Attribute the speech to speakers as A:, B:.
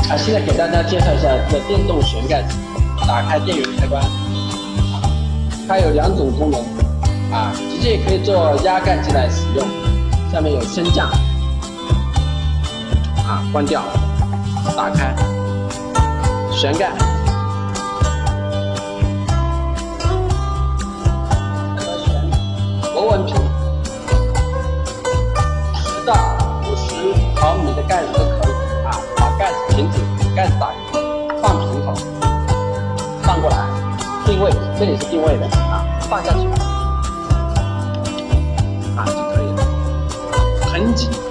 A: 现在给大家介绍一下这个电动旋盖子，打开电源开关，它有2种功能直接也可以做压盖机来使用。下面有升降，关掉，打开，旋盖，螺纹瓶，10到50毫米的盖子都可以把盖子停止，盖子打开，放瓶口，放过来，定位，这里是定位的放下去就可以了。很紧。